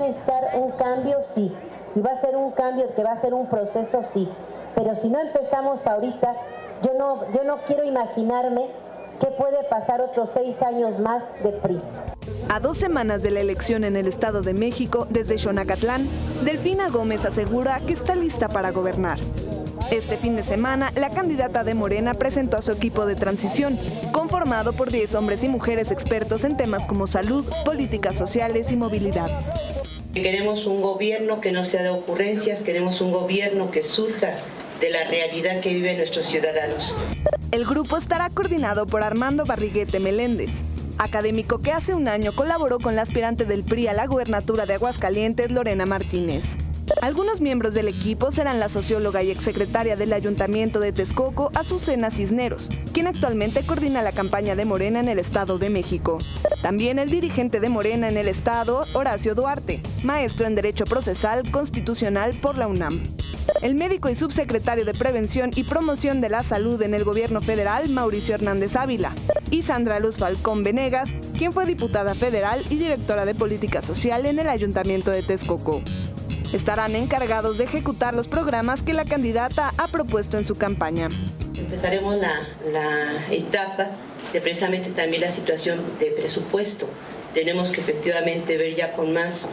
necesitar un cambio, sí. Y va a ser un cambio que va a ser un proceso, sí. Pero si no empezamos ahorita, yo no quiero imaginarme qué puede pasar otros 6 años más de PRI. A 2 semanas de la elección en el Estado de México, desde Xonacatlán, Delfina Gómez asegura que está lista para gobernar. Este fin de semana, la candidata de Morena presentó a su equipo de transición, conformado por 10 hombres y mujeres expertos en temas como salud, políticas sociales y movilidad. Queremos un gobierno que no sea de ocurrencias, queremos un gobierno que surja de la realidad que viven nuestros ciudadanos. El grupo estará coordinado por Armando Barriguete Meléndez, académico que hace un año colaboró con la aspirante del PRI a la gubernatura de Aguascalientes, Lorena Martínez. Algunos miembros del equipo serán la socióloga y exsecretaria del Ayuntamiento de Texcoco, Azucena Cisneros, quien actualmente coordina la campaña de Morena en el Estado de México. También el dirigente de Morena en el Estado, Horacio Duarte, maestro en Derecho Procesal Constitucional por la UNAM. El médico y subsecretario de Prevención y Promoción de la Salud en el Gobierno Federal, Mauricio Hernández Ávila, y Sandra Luz Falcón Venegas, quien fue diputada federal y directora de Política Social en el Ayuntamiento de Texcoco. Estarán encargados de ejecutar los programas que la candidata ha propuesto en su campaña. Empezaremos la etapa de precisamente también la situación de presupuesto. Tenemos que efectivamente ver ya con más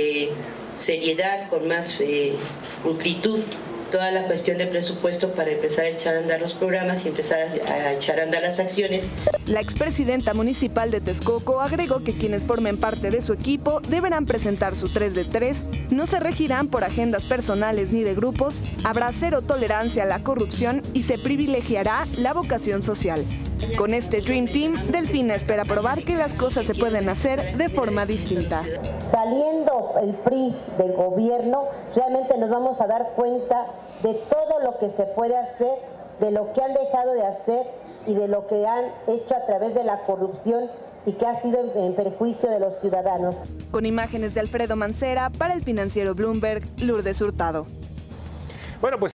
seriedad, con más amplitud toda la cuestión de presupuesto para empezar a echar a andar los programas y empezar a echar a andar las acciones. La expresidenta municipal de Texcoco agregó que quienes formen parte de su equipo deberán presentar su 3 de 3, no se regirán por agendas personales ni de grupos, habrá cero tolerancia a la corrupción y se privilegiará la vocación social. Con este Dream Team, Delfina espera probar que las cosas se pueden hacer de forma distinta. Saliendo el PRI del gobierno, realmente nos vamos a dar cuenta de todo lo que se puede hacer, de lo que han dejado de hacer y de lo que han hecho a través de la corrupción y que ha sido en perjuicio de los ciudadanos. Con imágenes de Alfredo Mancera, para el financiero Bloomberg, Lourdes Hurtado. Bueno, pues